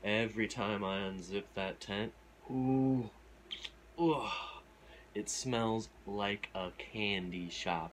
Every time I unzip that tent, ooh, ooh, it smells like a candy shop.